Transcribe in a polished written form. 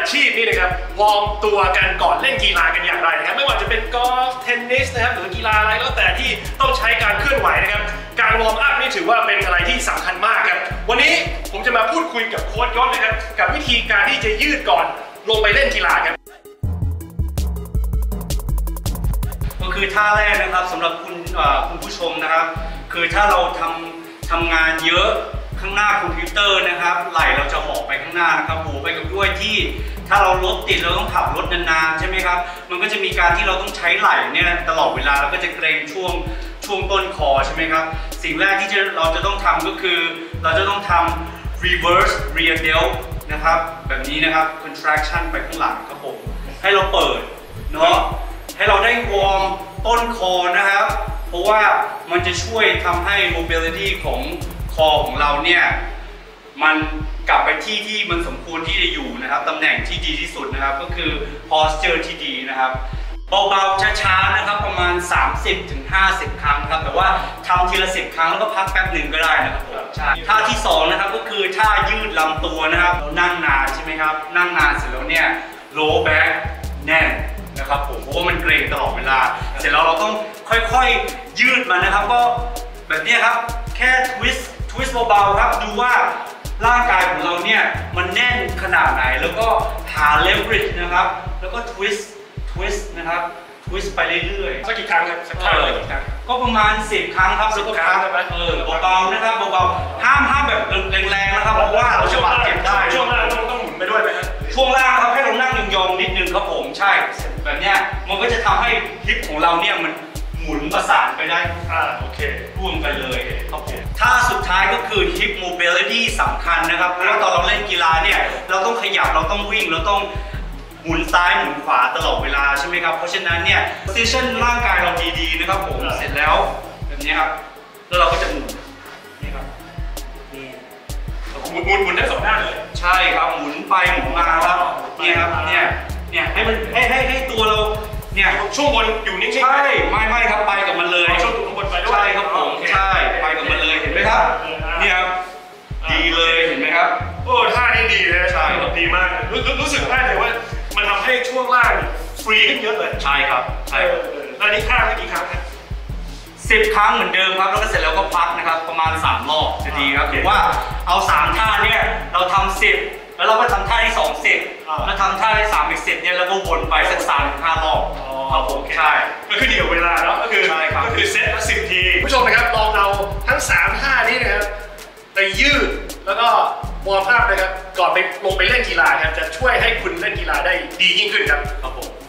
ชีพนี่นะครับวอร์มตัวกันก่อนเล่นกีฬากันอย่างไรนะครับไม่ว่าจะเป็นกอล์ฟเทนนิสนะครับหรือกีฬาอะไรก็แต่ที่ต้องใช้การเคลื่อนไหวนะครับการวอร์มอัพนี่ถือว่าเป็นอะไรที่สำคัญมากครับวันนี้ผมจะมาพูดคุยกับโค้ชยศนะครับกับวิธีการที่จะยืดก่อนลงไปเล่นกีฬาครับก็คือท่าแรกนะครับสำหรับคุณผู้ชมนะครับคือถ้าเราทำงานเยอะข้างหน้าคอมพิวเตอร์นะครับไหล่เราจะหอบไปข้างหน้านะครับหูไปกับด้วยที่ถ้าเรารถติดเราต้องขับรถนานๆใช่ไหมครับมันก็จะมีการที่เราต้องใช้ไหล่เนี่ยตลอดเวลาเราก็จะเกรงช่วงต้นคอใช่ไหมครับสิ่งแรกที่เราจะต้องทำก็คือเราจะต้องทำ reverse rear delt นะครับแบบนี้นะครับ contraction ไปข้างหลังครับผมให้เราเปิดเนาะให้เราได้วอร์มต้นคอนะครับเพราะว่ามันจะช่วยทำให้ mobility ของคอของเราเนี่ยมันกลับไปที่มันสมควรที่จะอยู่นะครับตำแหน่งที่ดีที่สุดนะครับก็คือ posture ที่ดีนะครับเบาๆช้าๆนะครับประมาณ 30-50 ครั้งครับแต่ว่าทำทีละ10 ครั้งแล้วก็พักแป๊บหนึ่งก็ได้นะครับใช่ท่าที่2นะครับก็คือท่ายืดลำตัวนะครับเรานั่งนานใช่ไหมครับนั่งนานเสร็จแล้วเนี่ย low back แน่นนะครับผมเพราะว่ามันเกร็งตลอดเวลาเสร็จแล้วเราต้องค่อยๆยืดมันนะครับก็แบบนี้ครับแค่ทวิสต์เบาๆครับดูว่าร่างกายของเราเนี่ยมันแน่นขนาดไหนแล้วก็หา leverage นะครับแล้วก็ทวิสต์นะครับทวิสต์ไปเรื่อยๆสักกี่ครั้งครับสักครั้งกี่ครั้งก็ประมาณ10 ครั้งครับ10 ครั้งเบาๆนะครับเบาๆห้ามแบบแรงๆนะครับเพราะว่าเราจะบาดเจ็บได้ช่วงล่างต้องหมุนไปด้วยไหมครับช่วงล่างครับให้เรานั่งยองๆนิดนึงครับผมใช่แบบเนี้ยมันก็จะทำให้ฮิปของเราเนี่ยมันหมุนประสานไปได้โอเคร่วมกันเลยครับผมท่าสุดท้ายก็คือ hip mobility สำคัญนะครับเพราะว่าตอนเราเล่นกีฬาเนี่ยเราต้องขยับเราต้องวิ่งเราต้องหมุนซ้ายหมุนขวาตลอดเวลาใช่ไหมครับเพราะฉะนั้นเนี่ย position ร่างกายเราดีๆนะครับผมเสร็จแล้วแบบนี้ครับแล้วเราก็จะหมุนนี่ครับนี่หมุนได้2 ด้านเลยใช่ครับหมุนไปหมุนมาครับเนี่ยครับเนี่ยให้มันให้ตัวเราเนี่ยช่วงบนอยู่นิ่งๆใช่ไม่ครับไปกับมันเลยช่วงบนไปด้วยใช่ครับผมใช่ไปกับมันเลยเห็นไหมครับเนี่ยครับดีเลยเห็นไหมครับโอ้ท่านี้ดีเลยใช่ครับดีมากรู้สึกได้เลยว่ามันทำให้ช่วงล่างฟรีขึ้นเยอะเลยใช่ครับใช่แล้วนี้ท่ากี่ครั้งครับ 10 ครั้งเหมือนเดิมครับแล้วก็เสร็จแล้วก็พักนะครับประมาณ3 รอบจะดีครับถือว่าเอา3 ท่าเนี่ยเราทำ10แล้วเราก็ทำท่าที่2 10แล้วทำท่าที่3อีก10เนี่ยแล้วก็วนไปสัก3-5 รอบครับผมใช่ก็คือเดี่ยวเวลาเนาะก็คือเซตละ10 ทีผู้ชมนะครับลองเอาทั้ง3 ท่านี้นะครับไปยืดแล้วก็วอร์มอัพนะครับก่อนไปลงไปเล่นกีฬาครับจะช่วยให้คุณเล่นกีฬาได้ดียิ่งขึ้นครับครับผม